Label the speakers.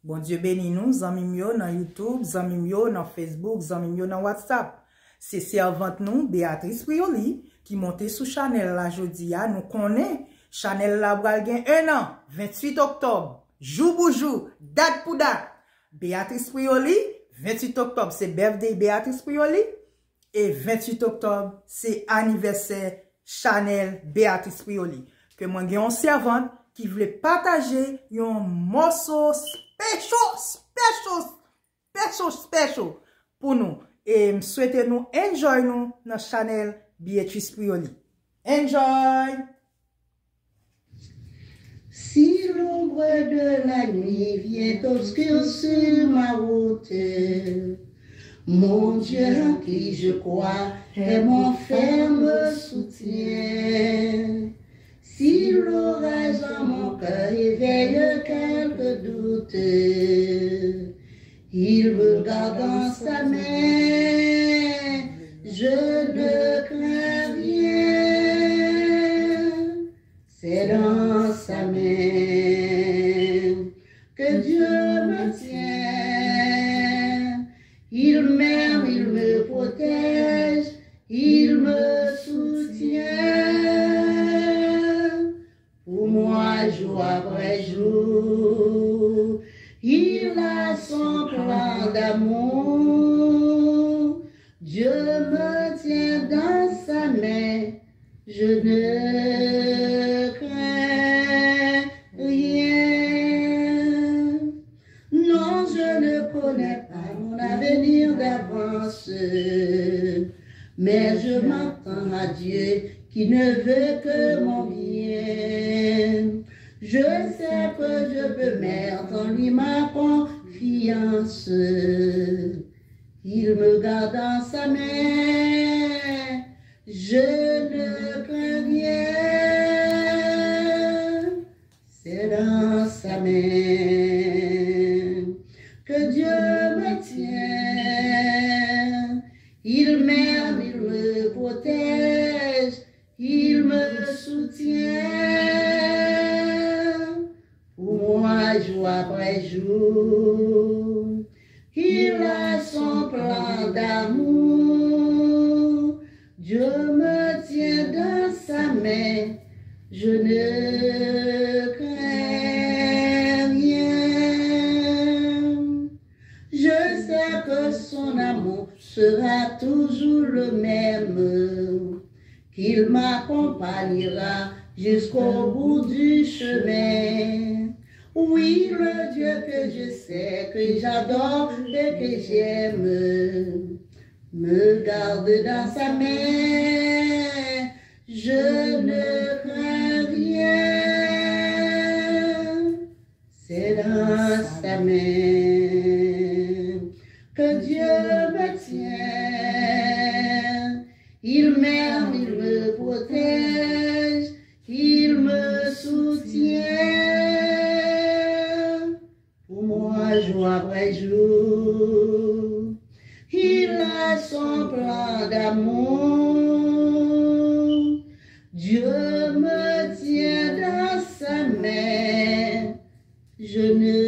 Speaker 1: Bon Dieu béni nous, zanmim yo dans YouTube, zanmim yo dans Facebook, zanmim yo dans WhatsApp. C'est servante nous, Béatrice Prioli, qui monte sous Chanel la jodia, nous connaît. Chanel la bral gen 1 an, 28 octobre, jour pour jour, date pour date. Béatrice Prioli, 28 octobre, c'est birthday Béatrice Prioli. Et 28 octobre, c'est anniversaire Chanel Béatrice Prioli. Que moi, j'ai une servante qui voulait partager un morceau special pour nous. Et souhaitez nous enjoy nous dans Chanel Béatrice Prioli. Enjoy!
Speaker 2: Si l'ombre de la nuit vient obscurcir ma route, mon Dieu en qui je crois est mon ferme soutien. Si l'orage en mon cœur éveille quelques doutes, il me garde dans sa main, je ne crains rien. C'est dans sa main que Dieu me tient. Il m'aime, il me protège, il me soutient. Pour moi, jour après jour, il a son plan d'amour. Dieu me tient dans sa main, je ne crains rien. Non, je ne connais pas mon avenir d'avance, mais je m'attends à Dieu qui ne veut que mon bien. Je sais que je peux mettre en lui ma confiance. Il me garde dans sa main, je ne crains rien. C'est dans sa main que Dieu me tient. Il m'aime, il me protège, il me soutient. Pour moi, jour après jour, il a son plan d'amour. Dieu me tient dans sa main, je ne crains rien. Je sais que son amour sera toujours le même, qu'il m'accompagnera jusqu'au bout du chemin. Oui, le Dieu que je sais, que j'adore et que j'aime, me garde dans sa main, je ne crains rien. C'est dans sa main que Dieu me tient. Il m'aime, il me protège, il me soutient. Pour moi, jour après jour, il a son plan d'amour. Dieu me tient dans sa main, je ne